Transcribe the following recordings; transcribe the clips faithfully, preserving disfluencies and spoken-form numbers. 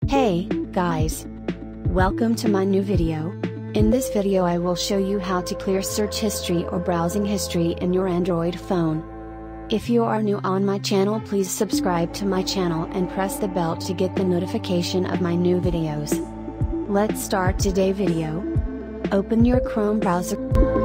Hey, guys! Welcome to my new video. In this video I will show you how to clear search history or browsing history in your Android phone. If you are new on my channel, please subscribe to my channel and press the bell to get the notification of my new videos. Let's start today's video. Open your Chrome browser.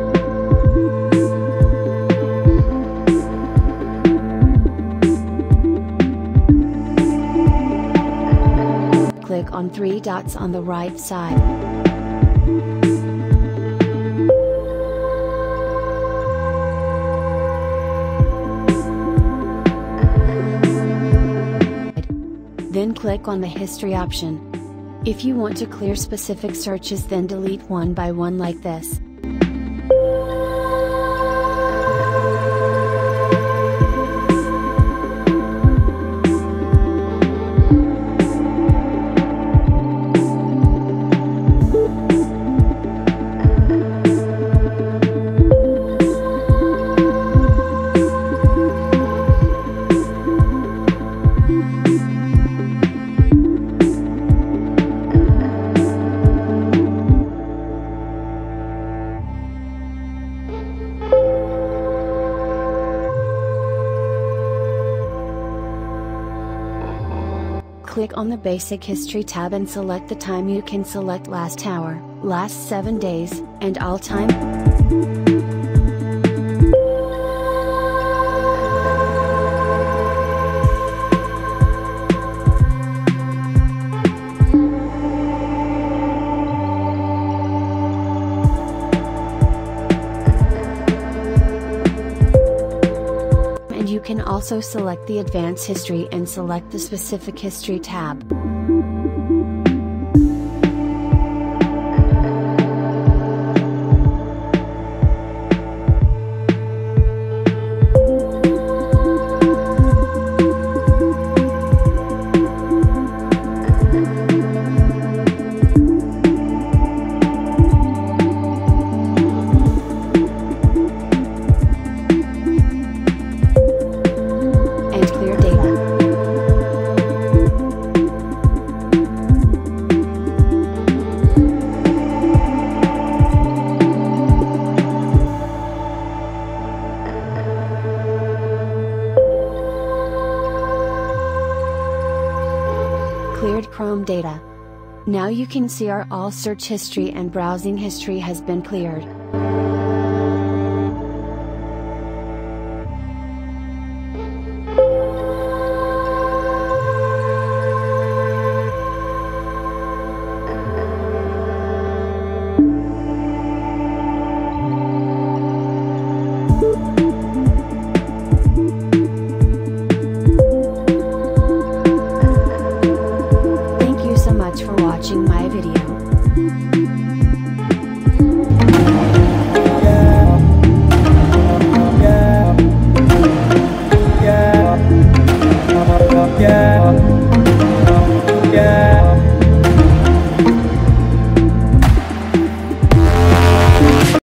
Click on three dots on the right side. Then click on the history option. If you want to clear specific searches, then delete one by one like this. Click on the Basic History tab and select the time. You can select last hour, last seven days, and all time. You can also select the Advanced History and select the Specific History tab. Cleared Chrome data. Now you can see our all search history and browsing history has been cleared.